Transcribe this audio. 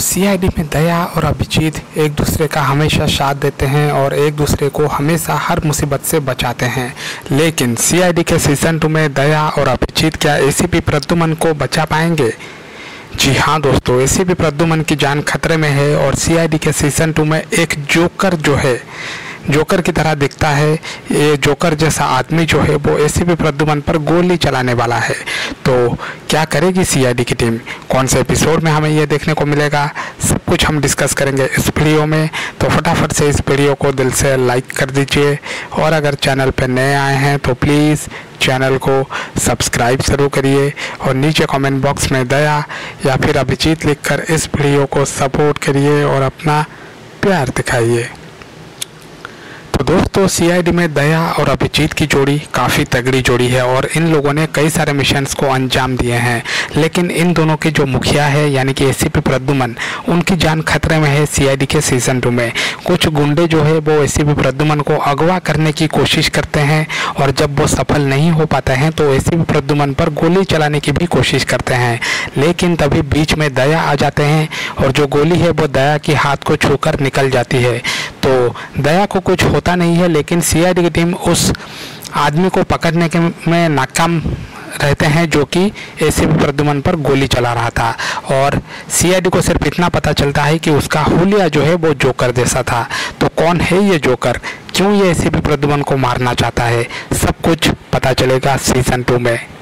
CID में दया और अभिजीत एक दूसरे का हमेशा साथ देते हैं और एक दूसरे को हमेशा हर मुसीबत से बचाते हैं। लेकिन सीआईडी के सीज़न 2 में दया और अभिजीत क्या एसीपी प्रद्युमन को बचा पाएंगे? जी हाँ दोस्तों, एसीपी प्रद्युमन की जान खतरे में है और सीआईडी के सीज़न 2 में एक जोकर जो है, जोकर की तरह दिखता है, ये जोकर जैसा आदमी जो है वो एसीपी प्रद्युमन पर गोली चलाने वाला है। तो क्या करेगी सीआईडी की टीम? कौन से एपिसोड में हमें ये देखने को मिलेगा? सब कुछ हम डिस्कस करेंगे इस वीडियो में। तो फटाफट से इस वीडियो को दिल से लाइक कर दीजिए और अगर चैनल पर नए आए हैं तो प्लीज़ चैनल को सब्सक्राइब ज़रूर करिए और नीचे कमेंट बॉक्स में दया या फिर अभिजीत लिखकर इस वीडियो को सपोर्ट करिए और अपना प्यार दिखाइए। तो दोस्तों, सीआईडी में दया और अभिजीत की जोड़ी काफ़ी तगड़ी जोड़ी है और इन लोगों ने कई सारे मिशंस को अंजाम दिए हैं। लेकिन इन दोनों के जो मुखिया है यानी कि एसीपी प्रद्युमन, उनकी जान खतरे में है सीआईडी के सीज़न 2 में। कुछ गुंडे जो है वो एसीपी प्रद्युमन को अगवा करने की कोशिश करते हैं और जब वो सफल नहीं हो पाते हैं तो एसीपी प्रद्युमन पर गोली चलाने की भी कोशिश करते हैं। लेकिन तभी बीच में दया आ जाते हैं और जो गोली है वो दया के हाथ को छूकर निकल जाती है। तो दया को कुछ होता नहीं है, लेकिन सीआईडी की टीम उस आदमी को पकड़ने के में नाकाम रहते हैं जो कि एसीपी प्रद्युमन पर गोली चला रहा था। और सीआईडी को सिर्फ इतना पता चलता है कि उसका हुलिया जो है वो जोकर जैसा था। तो कौन है ये जोकर, क्यों ये एसीपी प्रद्युमन को मारना चाहता है, सब कुछ पता चलेगा सीज़न 2 में।